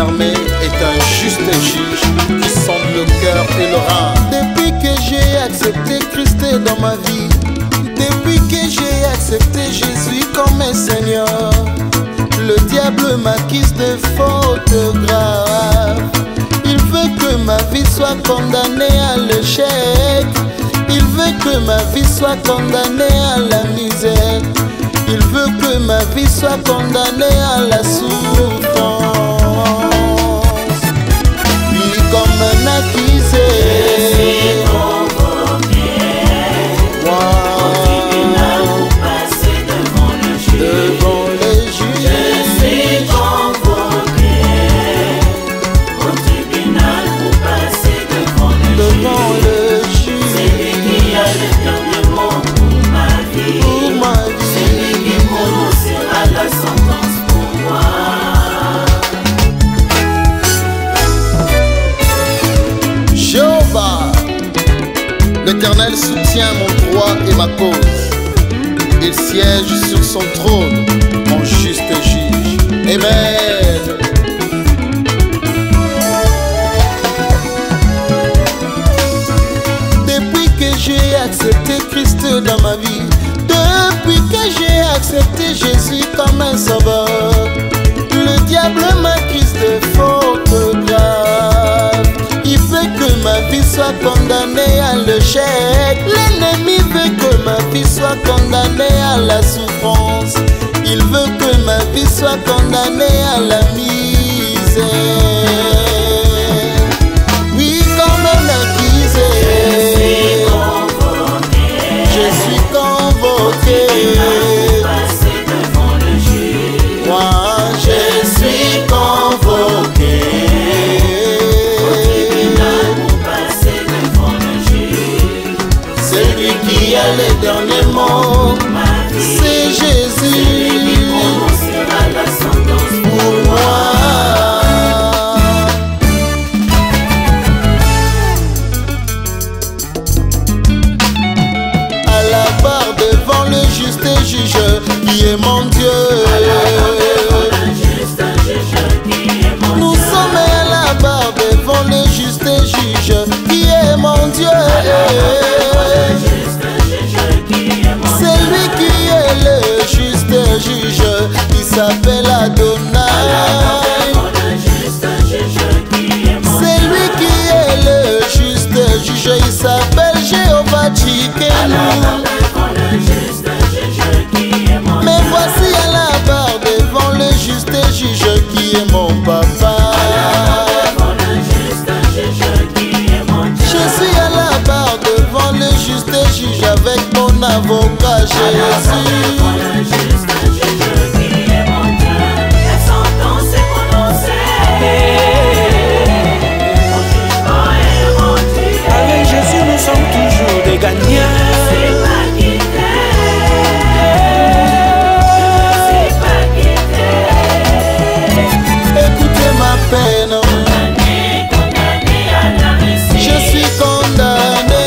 armées est un juste juge qui sonde le cœur et le rein. Depuis que j'ai accepté Christ dans ma vie, depuis que j'ai accepté Jésus comme un Seigneur, le diable m'accuse de fautes graves. Il veut que ma vie soit condamnée à l'échec. Il veut que ma vie soit condamnée à la misère. Il veut que ma vie soit condamnée à la souffrance. Puis comme un accusé, l'Éternel soutient mon droit et ma cause. Il siège sur son trône en juste juge. Amen. Depuis que j'ai accepté Christ dans ma vie, depuis que j'ai accepté Jésus comme un sauveur, le diable m'accuse de fautes graves. Il veut que ma vie soit condamnée à l'échec. L'ennemi veut que ma vie soit condamnée à la souffrance. Il veut que ma vie soit condamnée à la misère. Oui, comme un accusé, je suis convoqué. Moi, je suis convoqué. Celui qui a les derniers mots, c'est Jésus. Pour moi, à la barre devant le juste juge qui est mon Dieu. Nous sommes à la barre devant le juste juge qui est mon Dieu. C'est lui qui est le juste juge, il s'appelle Adonai. C'est lui qui est le juste juge, il s'appelle Jéhovah Tsidkenu. Mais voici à la barre devant le juste juge qui est mon papa. Je suis à la barre devant le juste juge avec mon avocat Jésus. Avec Jésus nous sommes toujours des gagnants. Écoutez ma peine, je suis condamné.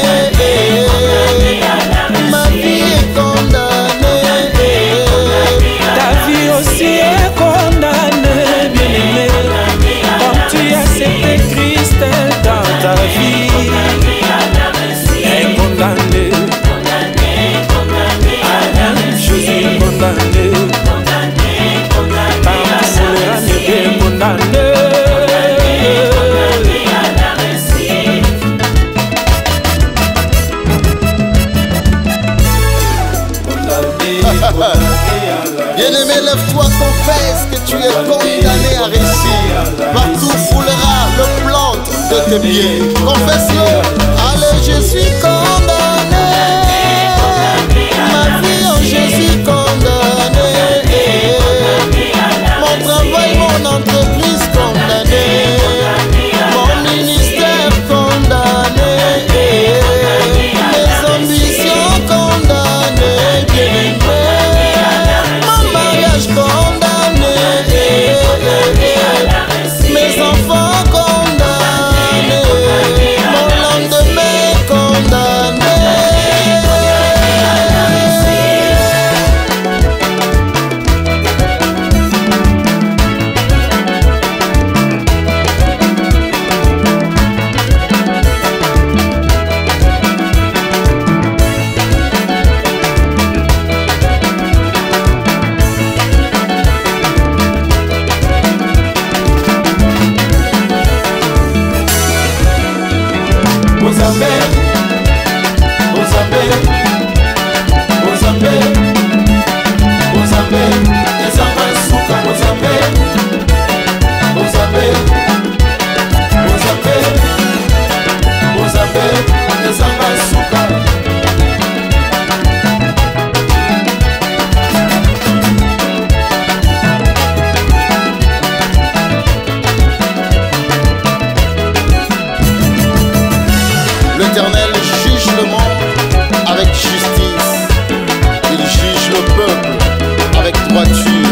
Ma vie est condamnée. Ta vie aussi est condamnée, bien-aimé. Comme tu as accepté Christ dans ta vie, est condamné. Jésus est condamné. Par ma souveraineté est condamné. Bien-aimé, lève-toi, confesse que tu es condamné à réussir. Partout foulera le plan de tes pieds. Confesse-le. Allez, je suis condamné. Ma vie en Jésus condamnée. Mon travail, mon entreprise condamnée. Mon ministère condamné. Mes ambitions condamnées. Bien-aimé. Mon mariage condamné. Mes enfants condamnés. Mon lendemain condamné. droiture.